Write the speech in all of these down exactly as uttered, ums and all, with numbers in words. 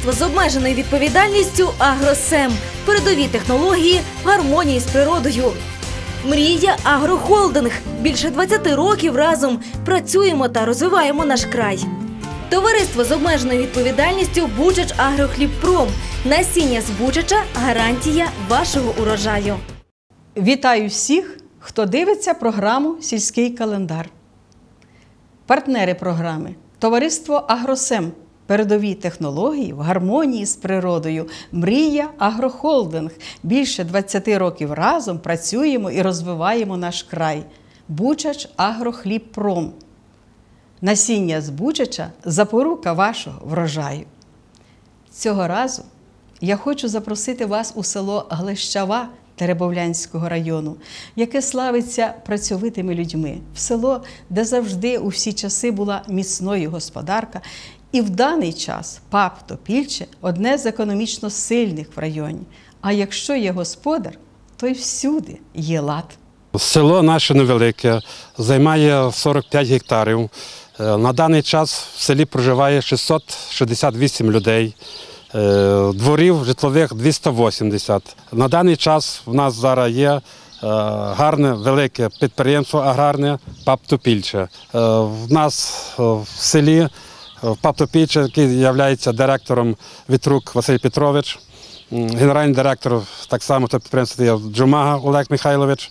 Товариство з обмеженою відповідальністю «Агросем». Передові технології в гармонії з природою. Мрія Агрохолдинг. Більше двадцяти років разом працюємо та розвиваємо наш край. Товариство з обмеженою відповідальністю «Бучач Агрохлібпром». Насіння з Бучача – гарантія вашого урожаю. Вітаю всіх, хто дивиться програму «Сільський календар». Партнери програми – Товариство «Агросем». Передові технології в гармонії з природою. Мрія Агрохолдинг. Більше двадцяти років разом працюємо і розвиваємо наш край. Бучач Агрохлібпром. Насіння з Бучача – запорука вашого врожаю. Цього разу я хочу запросити вас у село Глещава Теребовлянського району, яке славиться працьовитими людьми. В село, де завжди у всі часи була міцною господарка. І в даний час ПАП Топільче – одне з економічно сильних в районі. А якщо є господар, то й всюди є лад. Село наше невелике, займає сорок п'ять гектарів. На даний час в селі проживає шістсот шістдесят вісім людей, дворів житлових двісті вісімдесят. На даний час в нас зараз є гарне, велике підприємство аграрне ПАП Топільче. В нас в селі ПАП Топільче, який є директором Вітрук Василь Петрович, генеральний директор так само того підприємства є Джумага Олег Михайлович.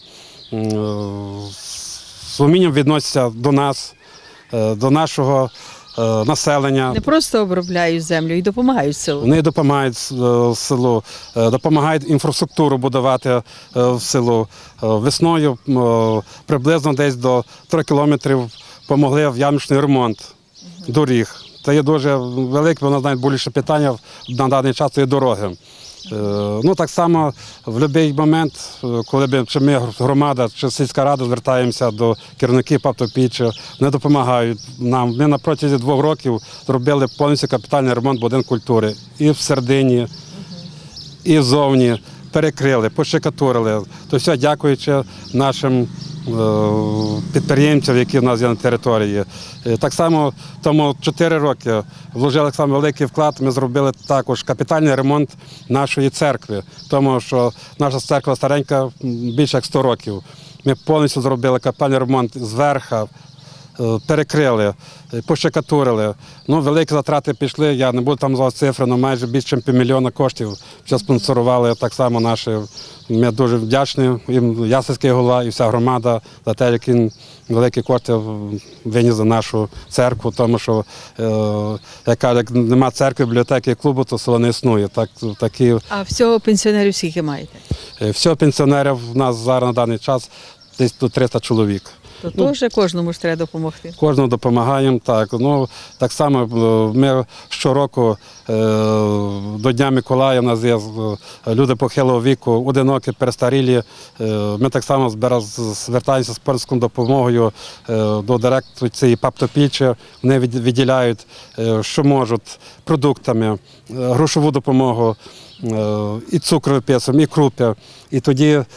З умінням відносяться до нас, до нашого населення. Не просто обробляють землю і допомагають селу. Вони допомагають селу, допомагають інфраструктуру будувати в селу. Весною приблизно десь до трьох кілометрів допомогли в ямочний ремонт доріг. Це є дуже велике, воно знає більше питання на даний час, це є дороги. Ну, так само в будь-який момент, коли б, чи ми, громада, чи сільська рада звертаємося до керівників ПАП Топільче, вони допомагають нам. Ми на протязі двох років зробили повністю капітальний ремонт будинку культури. І всередині, і ззовні. Перекрили, пошикатурили. То все дякуючи нашим підприємців, які в нас є на території. Так само тому чотири роки вложили саме великий вклад, ми зробили також капітальний ремонт нашої церкви, тому що наша церква старенька, більше як сто років. Ми повністю зробили капітальний ремонт зверху, перекрили, пошикатурили. Ну, великі затрати пішли, я не буду там назвати цифри, але майже більше ніж півмільйона коштів що спонсорували так само наші. Ми дуже вдячні їм, Ясельський голова і вся громада за те, які великі кошти виніс за нашу церкву, тому що, як кажуть, як нема церкви, бібліотеки і клубу, то село не існує. Так, такі... А всього пенсіонерів скільки маєте? Всього пенсіонерів в нас зараз на даний час десь тут триста чоловік. То ну, теж кожному ж треба допомогти. Кожному допомагаємо, так. Ну, так само ми щороку е, до Дня Миколая, у нас є люди похилого віку, одинокі, перестарілі. Е, ми так само звертаємося з спонсорською допомогою е, до директора цієї ПАП Топільче. Вони відділяють, е, що можуть, продуктами, е, грошову допомогу. І цукор виписуємо, і крупи. І тоді е,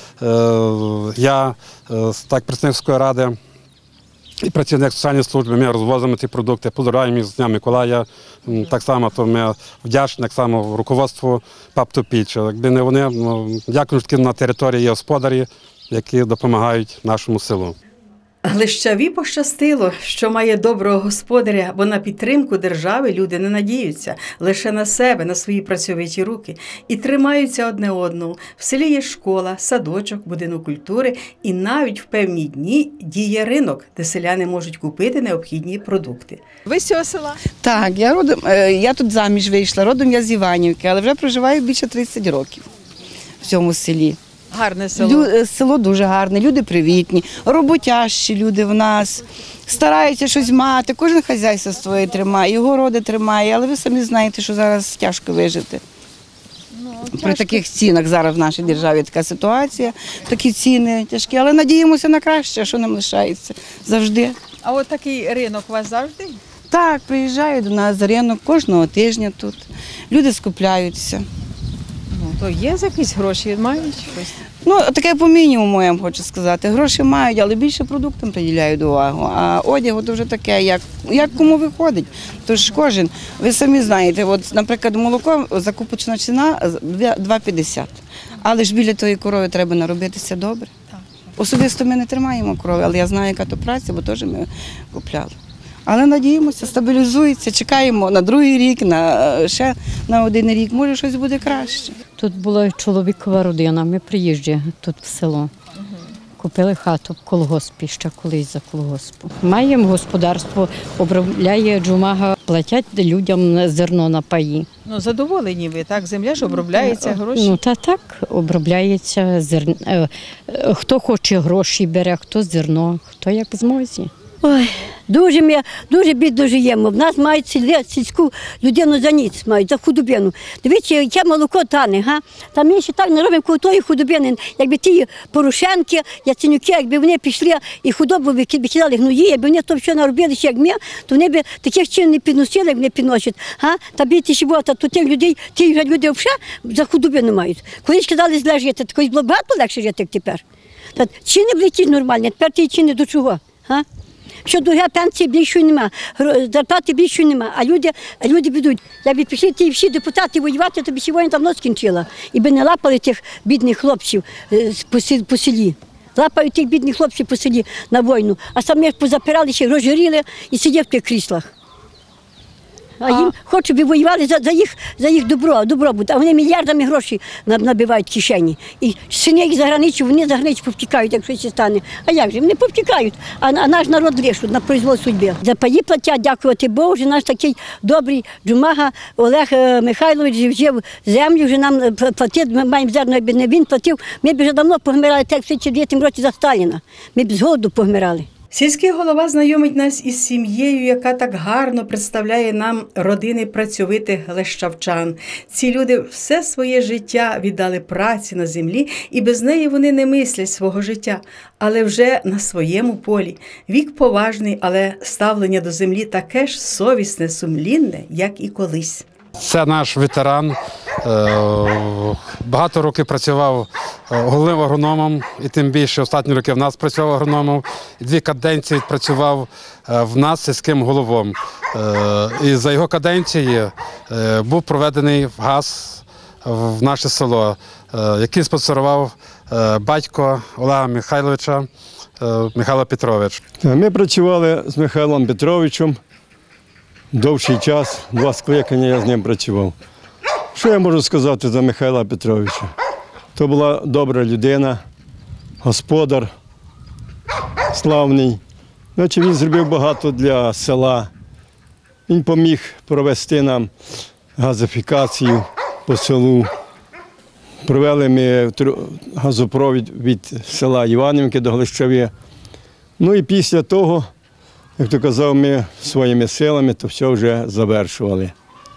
я, е, так, представник сільської ради і працівник соціальної служби, ми розвозимо ці продукти, поздравляємо їх з Дня Миколая. Так само то ми вдячні так само руководству ПАП Топільче. Якби не вони, ну, дякую, що на території є господарі, які допомагають нашому селу. Глещаві пощастило, що має доброго господаря, бо на підтримку держави люди не надіються лише на себе, на свої працьовиті руки і тримаються одне одного. В селі є школа, садочок, будинок культури і навіть в певні дні діє ринок, де селяни можуть купити необхідні продукти. Ви з цього села? Так, я, родом, я тут заміж вийшла, родом я з Іванівки, але вже проживаю більше тридцять років в цьому селі. Гарне село. Лю, село дуже гарне, люди привітні, роботящі люди в нас, стараються щось мати, кожен хазяйство своє тримає, його роди тримає, але ви самі знаєте, що зараз тяжко вижити. Ну, тяжко. При таких цінах зараз в нашій державі така ситуація, такі ціни тяжкі, але надіємося на краще, що нам лишається завжди. А от такий ринок у вас завжди? Так, приїжджають до нас за ринок кожного тижня тут, люди скупляються. То є якісь гроші, мають щось? Ну, таке по мінімуму, я вам хочу сказати. Гроші мають, але більше продуктам приділяють увагу. А одягу то вже таке, як, як кому виходить. Тож кожен, ви самі знаєте, от, наприклад, молоко, закупочна ціна два п'ятдесят. Але ж біля тої корови треба наробитися добре. Особисто ми не тримаємо корови, але я знаю, яка то праця, бо теж ми купляли. Але надіємося, стабілізується, чекаємо на другий рік, на ще на один рік, може щось буде краще. Тут була чоловікова родина, ми приїжджі тут в село. Купили хату в колгоспі, ще колись за колгоспу. Маємо господарство, обробляє джумага, платять людям зерно на паї. Ну, задоволені ви, так? Земля ж обробляється, гроші. Ну, та так, обробляється зерно. Хто хоче гроші бере, хто зерно, хто як в змозі. Ой, дуже ми дуже бідно живемо. В нас мають сільську, сільську людину за ніц, мають, за худобину. Дивіться, яке молоко тане, га? Та ми ще так не робимо, коли тої худобини. Якби ті Порошенки, Яценюки, якби вони пішли і худобу викидали гної, якби вони то все наробили, як ми, то вони б таких чин не підносили, як вони підносять. Га? Та бійте щебота, то тих людей, ті вже люди взагалі за худобину мають. Колись казали зле жити, то колись було багато легше жити, як тепер. Та чини були ті нормальні, тепер ті чини до чого? Га? Що друга пенсії більшої нема, зарплати більшої нема, а люди, а люди бідуть. Якби пішли ті всі депутати воювати, то б сьогодні давно скінчила. І би не лапали тих бідних хлопців по селі. Лапають тих бідних хлопців по селі на війну, а самі позапирали, ще розжиріли і сидять в тих кріслах. А їм хочуть, би воювали за, за, їх, за їх добро, добробут, а вони мільярдами грошей набивають в кишені. І сини їх за границю, вони за границю повтікають, якщо щось стане. А як же? Вони повтікають, а, а наш народ лишуть на произвол судьби. За паї платять, дякувати Богу, вже наш такий добрий джумага Олег Михайлович взяв землю, вже нам платив, ми маємо зерно, якби не він платив, ми б вже давно погмирали, так в тридцять дев'ятому році за Сталіна. Ми б з голоду погмирали. Сільський голова знайомить нас із сім'єю, яка так гарно представляє нам родини працьовитих лещавчан. Ці люди все своє життя віддали праці на землі, і без неї вони не мислять свого життя, але вже на своєму полі. Вік поважний, але ставлення до землі таке ж совісне, сумлінне, як і колись. Це наш ветеран. Багато років працював головним агрономом, і тим більше останні роки в нас працював агрономом. Дві каденції працював в нас сільським головом. І за його каденції був проведений газ в наше село, який спонсорував батько Олега Михайловича, Михайло Петрович. Ми працювали з Михайлом Петровичем довший час, два скликання я з ним працював. Що я можу сказати за Михайла Петровича? То була добра людина, господар, славний. Значить, він зробив багато для села. Він поміг провести нам газифікацію по селу. Провели ми газопровід від села Іванівки до Глищави. Ну і після того, як то казав, ми своїми силами то все вже завершували.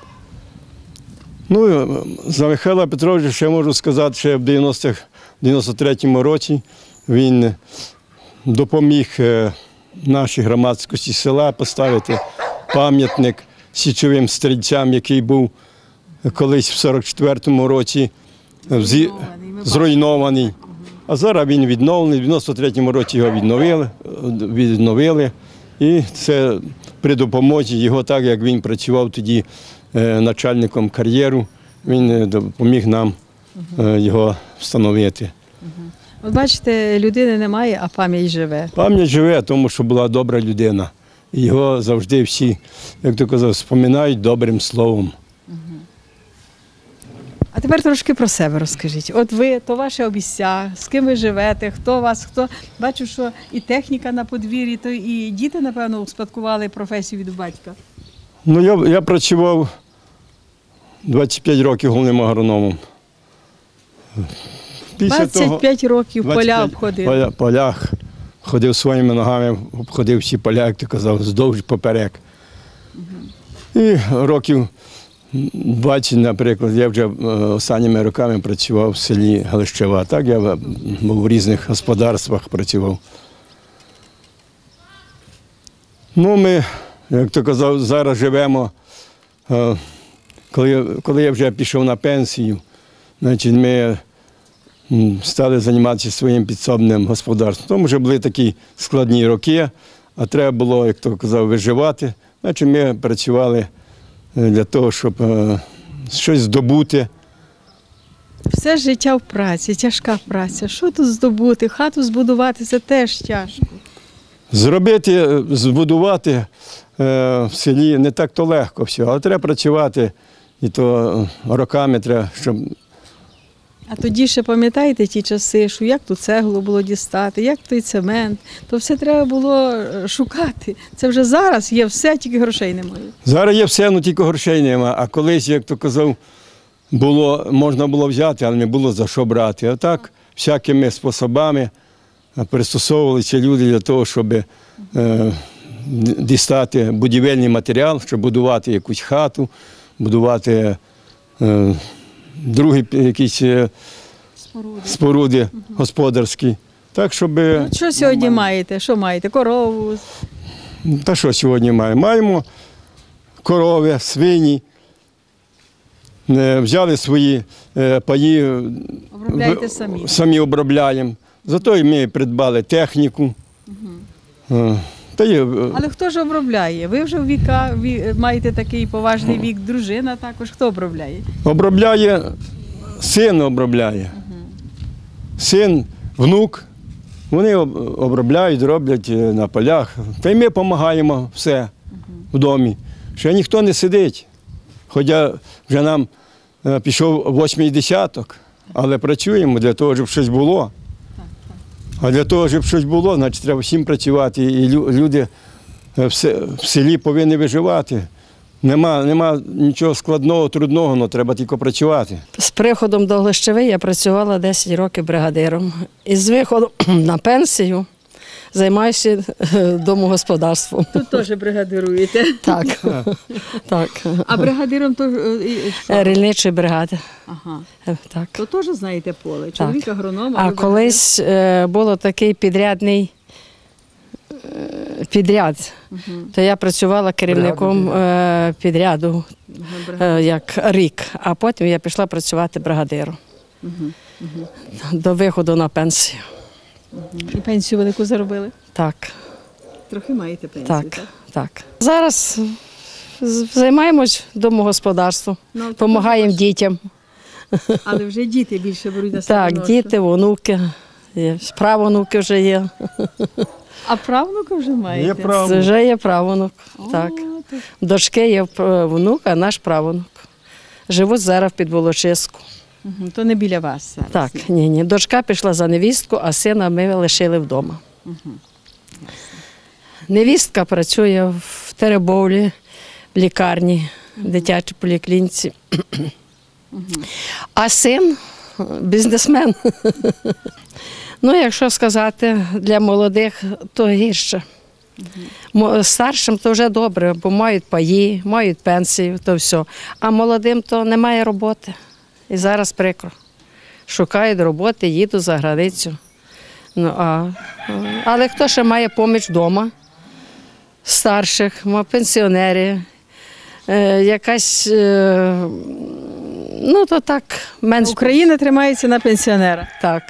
Ну, за Михайла Петровича ще можу сказати, що в дев'яносто третьому році він допоміг нашій громадськості села поставити пам'ятник січовим стрільцям, який був колись в сорок четвертому році зруйнований. А зараз він відновлений, в дев'яносто третьому році його відновили, відновили. І це при допомозі його, так як він працював тоді начальником кар'єру, він допоміг нам його встановити. От бачите, людини немає, а пам'ять живе. Пам'ять живе, тому що була добра людина. І його завжди всі, як то казав, споминають добрим словом. А тепер трошки про себе розкажіть. От ви, то ваше обіця, з ким ви живете, хто вас, хто. Бачу, що і техніка на подвір'ї, то і діти, напевно, успадкували професію від батька. Ну, я, я працював двадцять п'ять років головним агрономом. Після двадцять п'ять того, років двадцять п'ять поля обходив. Поля, полях, ходив своїми ногами, обходив всі поля, як ти казав, вздовж поперек. Угу. І років двадцять, наприклад, я вже останніми роками працював в селі Глищава. Так, я в різних господарствах працював. Ну, ми, як то казав, зараз живемо, коли, коли я вже пішов на пенсію, значить, ми м, стали займатися своїм підсобним господарством. Тому вже були такі складні роки, а треба було, як то казав, виживати. Значить, ми працювали е, для того, щоб е, щось здобути. Все життя в праці, тяжка праця. Що тут здобути? Хату збудувати – це теж тяжко. Зробити, е, збудувати е, в селі не так-то легко все, але треба працювати, і то е, роками треба, щоб А тоді ще пам'ятаєте ті часи, що як ту цеглу було дістати, як той цемент, то все треба було е, шукати. Це вже зараз є все, тільки грошей немає. Зараз є все, ну тільки грошей немає. А колись, як то казав, було, можна було взяти, але не було за що брати. А так, всякими способами пристосовувалися люди для того, щоб е, дістати будівельний матеріал, щоб будувати якусь хату, будувати е, другі якісь е, Споруди. споруди господарські. Так, щоб... Ну, що сьогодні маєте? Що маєте? Корову? Та що сьогодні маємо? Маємо корови, свині. Е, Взяли свої е, паї, Обробляєте в- самі? самі обробляємо. Зато і ми придбали техніку. Е, Та є, е, Але хто ж обробляє? Ви вже в віка, ві- маєте такий поважний вік, дружина також. Хто обробляє? обробляє, син обробляє. Син, внук. Вони об- обробляють, роблять е, на полях. Та й ми допомагаємо все в домі. Ще ніхто не сидить. Хоча вже нам е, пішов восьмий десяток, але працюємо для того, щоб щось було. А для того, щоб щось було, значить треба всім працювати. І лю- люди е, в се- в селі повинні виживати. Нема, нема нічого складного, трудного, але треба тільки працювати. З приходом до Глищеви я працювала десять років бригадиром. І з виходом на пенсію займаюся е, домогосподарством. Тут теж бригадируєте. Так, так. А бригадиром то е, і що? Е, Рільничої бригади. Ага. Е, Так. То теж знаєте поле. Чоловік агроном. А ви колись е, було такий підрядний е, підряд, то я працювала керівником е, підряду бригадир. е, як рік, а потім я пішла працювати бригадиром до виходу на пенсію. І пенсію велику заробили? Так. Трохи маєте пенсію, Так, так? так. Зараз з- займаємось домогосподарством, Ну, то допомагаємо також. дітям. Але вже діти більше беруть на себе Так, ношу. діти, онуки, є, правонуки вже є. А правнука вже маєте? Є правнук. Вже є правонук. Так. О, то Дочки є е, внук, а наш правонук. Живуть зараз під Волочиську. Мгм, то не біля вас зараз. Так, ні, ні. Дочка пішла за невістку, а сина ми лишили вдома. Невістка працює в Теребовлі, в лікарні, в дитячій поліклініці. А син бізнесмен. Ну, якщо сказати, для молодих, то гірше. Мо- Старшим то вже добре, бо мають паї, мають пенсію, то все. А молодим то немає роботи. І зараз прикро. Шукають роботи, їдуть за границю. Ну, а, але хто ще має поміч вдома? Старших, ма- пенсіонери, е, якась, е, ну то так, менш Україна тримається на пенсіонерах. так.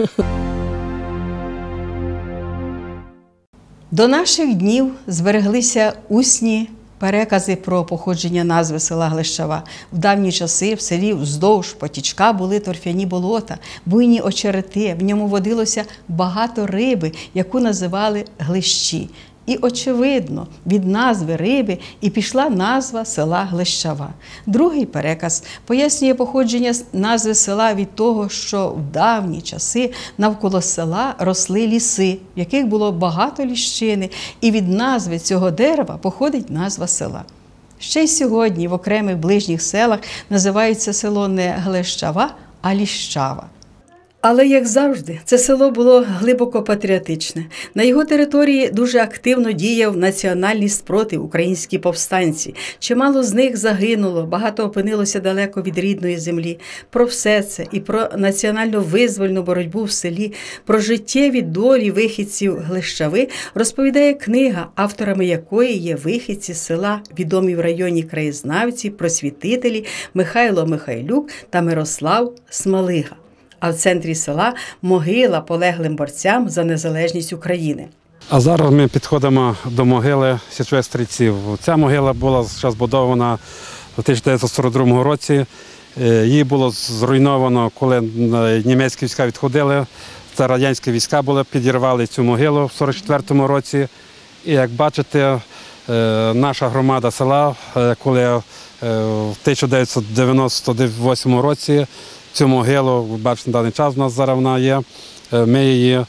До наших днів збереглися усні перекази про походження назви села Глищава. В давні часи в селі вздовж потічка були торфяні болота, буйні очерети, в ньому водилося багато риби, яку називали глищі. І, очевидно, від назви риби і пішла назва села Глищава. Другий переказ пояснює походження назви села від того, що в давні часи навколо села росли ліси, в яких було багато ліщини, і від назви цього дерева походить назва села. Ще й сьогодні в окремих ближніх селах називається село не Глищава, а Ліщава. Але, як завжди, це село було глибоко патріотичне. На його території дуже активно діяв національний спротив, українські повстанці. Чимало з них загинуло, багато опинилося далеко від рідної землі. Про все це і про національно-визвольну боротьбу в селі, про життєві долі вихідців Глещави розповідає книга, авторами якої є вихідці з села, відомі в районі краєзнавці, просвітителі Михайло Михайлюк та Мирослав Смалига. А в центрі села могила полеглим борцям за незалежність України. А зараз ми підходимо до могили січових стрільців. Ця могила була збудована у тисяча дев'ятсот сорок другому році. Її було зруйновано, коли німецькі війська відходили. Це радянські війська були, підірвали цю могилу в сорок четвертому році. І як бачите, наша громада села, коли в тисяча дев'ятсот дев'яносто восьмому році цю могилу, ви бачите, на даний час у нас зараз вона є, ми її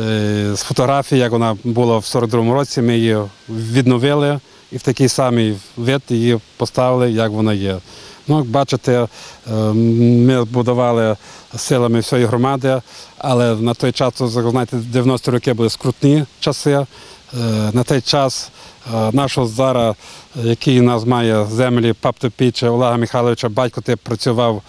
з фотографії, як вона була в сорок другому році, ми її відновили і в такий самий вид її поставили, як вона є. Ну, як бачите, ми будували силами всієї громади, але на той час, знаєте, дев'яності роки були скрутні часи. На той час нашого зараз, який у нас має землі Паптопіча Олега Михайловича, батько ти працював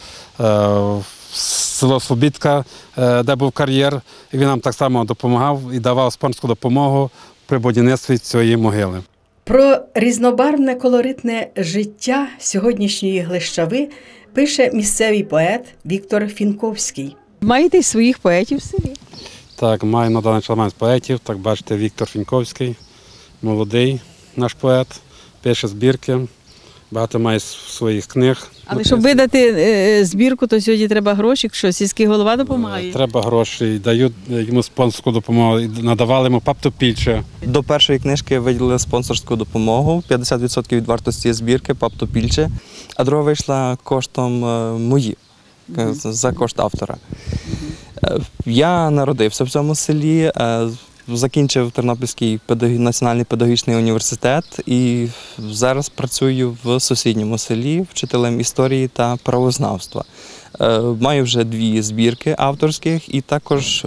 в село Слобідка, де був кар'єр, і він нам так само допомагав і давав спонсорську допомогу при будівництві цієї могили. Про різнобарвне колоритне життя сьогоднішньої Глещави пише місцевий поет Віктор Фінковський. Маєте своїх поетів в селі? Так, маю на даний час поетів. Так, бачите, Віктор Фінковський, молодий наш поет, пише збірки, багато має своїх книг. Але щоб видати е, збірку, то сьогодні треба гроші, що сільський голова допомагає? Треба гроші, дають йому спонсорську допомогу, надавали йому Паптопільче. До першої книжки виділили спонсорську допомогу, п'ятдесят відсотків від вартості збірки Паптопільче, а друга вийшла коштом мої, mm-hmm. за кошт автора. Mm-hmm. Я народився в цьому селі, закінчив Тернопільський національний педагогічний університет і зараз працюю в сусідньому селі вчителем історії та правознавства. Маю вже дві збірки авторських і також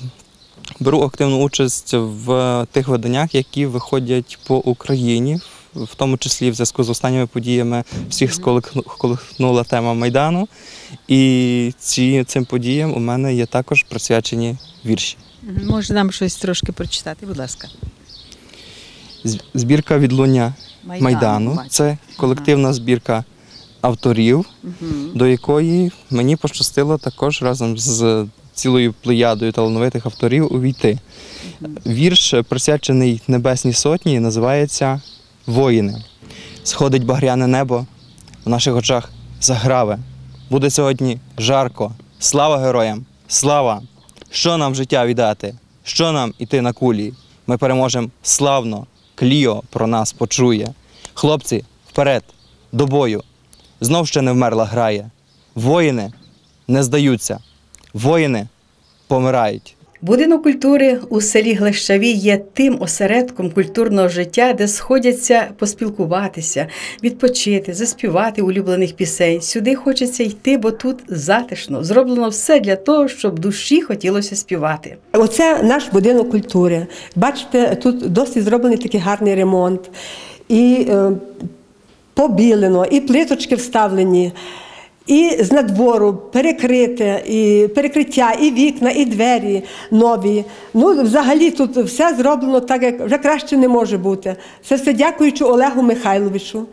беру активну участь в тих виданнях, які виходять по Україні, в тому числі в зв'язку з останніми подіями всіх сколихнула тема Майдану. І ці, цим подіям у мене є також присвячені вірші. Може нам щось трошки прочитати, будь ласка. Збірка «Відлуння Майдану». Майдану. Це колективна збірка авторів, угу. до якої мені пощастило також разом з цілою плеядою талановитих авторів увійти. Угу. Вірш, присвячений Небесній Сотні, називається «Воїни». Сходить багряне небо, в наших очах заграве. Буде сьогодні жарко. Слава героям! Слава! Що нам життя віддати? Що нам іти на кулі? Ми переможемо славно. Кліо про нас почує. Хлопці, вперед, до бою. Знов ще не вмерла грає. Воїни не здаються. Воїни помирають. Будинок культури у селі Глещаві є тим осередком культурного життя, де сходяться поспілкуватися, відпочити, заспівати улюблених пісень. Сюди хочеться йти, бо тут затишно. Зроблено все для того, щоб душі хотілося співати. Оце наш будинок культури. Бачите, тут досить зроблений такий гарний ремонт. І е, побілено, і плиточки вставлені. І з надвору перекрите, і перекриття, і вікна, і двері нові. Ну, взагалі тут все зроблено так, як вже краще не може бути. Це все дякуючи Олегу Михайловичу.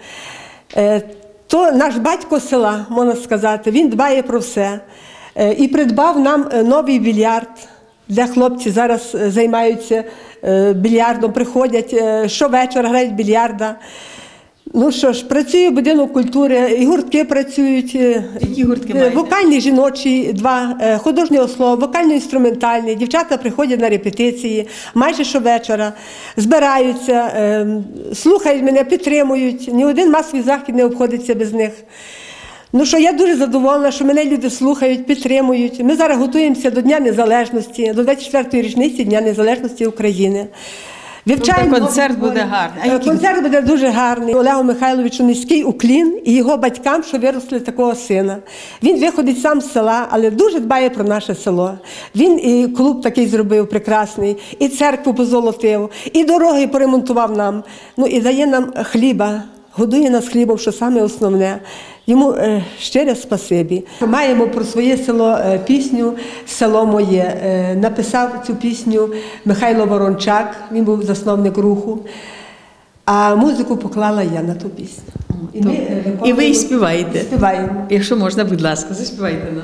То наш батько села, можна сказати, він дбає про все. І придбав нам новий більярд, де хлопці зараз займаються більярдом, приходять, щовечора грають більярда. Ну що ж, працює будинок культури, і гуртки працюють. Які гуртки маєте? Вокальний жіночий, два, художнього слова, вокально-інструментальний. Дівчата приходять на репетиції майже щовечора, збираються, слухають мене, підтримують. Ні один масовий захід не обходиться без них. Ну що, я дуже задоволена, що мене люди слухають, підтримують. Ми зараз готуємося до Дня Незалежності, до двадцять четвертої річниці Дня Незалежності України. Вивчаємо Тобто концерт нові буде твори. гарний. А Е, який Концерт буде дуже гарний. Олегу Михайловичу низький уклін і його батькам, що виросли такого сина. Він виходить сам з села, але дуже дбає про наше село. Він і клуб такий зробив прекрасний, і церкву позолотив, і дороги поремонтував нам. Ну і дає нам хліба, годує нас хлібом, що саме основне. Йому е, щире спасибі. Маємо про своє село е, пісню «Село моє». Е, написав цю пісню Михайло Ворончак, він був засновник руху, а музику поклала я на ту пісню. І, ми, е, І ви і співаєте. Співаємо. Якщо можна, будь ласка, заспівайте нам.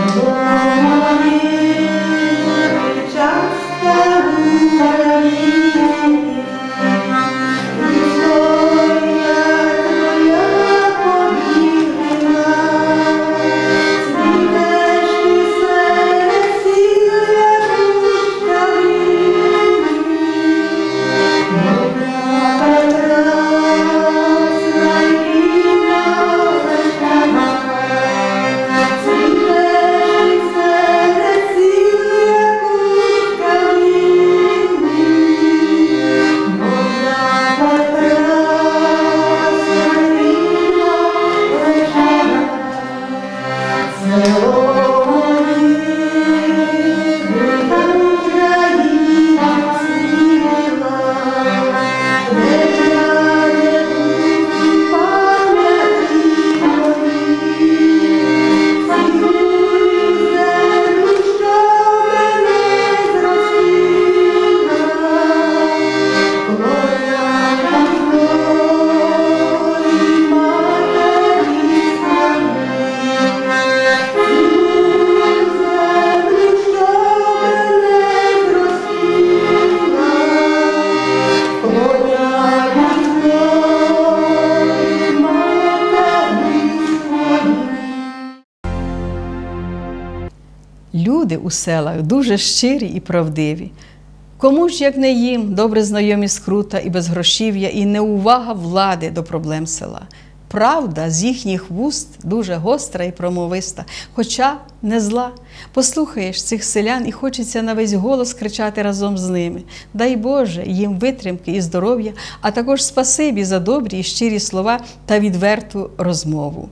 Люди у селах дуже щирі і правдиві. Кому ж, як не їм, добре знайомі скрута і безгрошів'я, і неувага влади до проблем села. Правда з їхніх вуст дуже гостра і промовиста, хоча не зла. Послухаєш цих селян і хочеться на весь голос кричати разом з ними. Дай Боже їм витримки і здоров'я, а також спасибі за добрі і щирі слова та відверту розмову.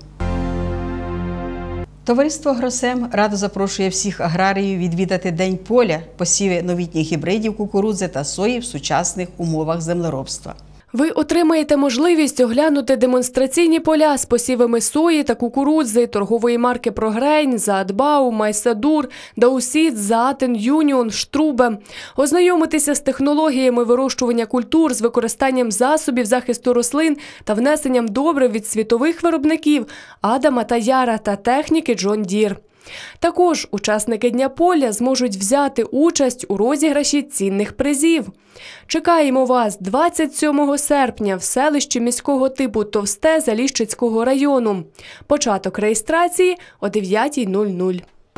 Товариство «Агросем» радо запрошує всіх аграріїв відвідати День поля, посіви новітніх гібридів кукурудзи та сої в сучасних умовах землеробства. Ви отримаєте можливість оглянути демонстраційні поля з посівами сої та кукурудзи торгової марки «Прогрейн», «Заадбау», «Майсадур», «Даусіт», «Заатен», «Юніон», «Штрубе», ознайомитися з технологіями вирощування культур з використанням засобів захисту рослин та внесенням добрив від світових виробників «Адама» та «Яра» та техніки «Джон Дір». Також учасники Дня поля зможуть взяти участь у розіграші цінних призів. Чекаємо вас двадцять сьомого серпня в селищі міського типу Товсте Заліщицького району. Початок реєстрації о дев'ятій нуль нуль.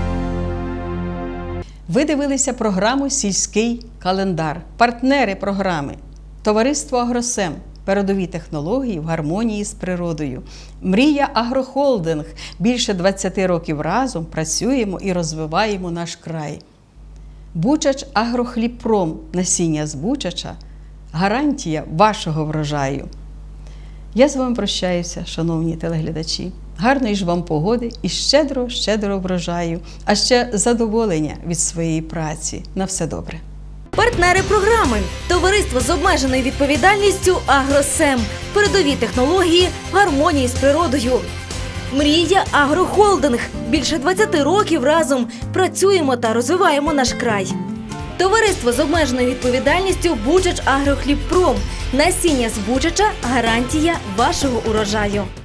Ви дивилися програму «Сільський календар». Партнери програми – Товариство «Агросем». Передові технології в гармонії з природою. Мрія Агрохолдинг. Більше двадцяти років разом працюємо і розвиваємо наш край. Бучач Агрохлібпром. Насіння з Бучача. Гарантія вашого врожаю. Я з вами прощаюся, шановні телеглядачі. Гарної ж вам погоди і щедро-щедро врожаю, а ще задоволення від своєї праці. На все добре. Партнери програми – Товариство з обмеженою відповідальністю «Агросем». Передові технології в гармонії з природою. Мрія Агрохолдинг. Більше двадцяти років разом працюємо та розвиваємо наш край. Товариство з обмеженою відповідальністю «Бучач Агрохлібпром». Насіння з Бучача – гарантія вашого урожаю.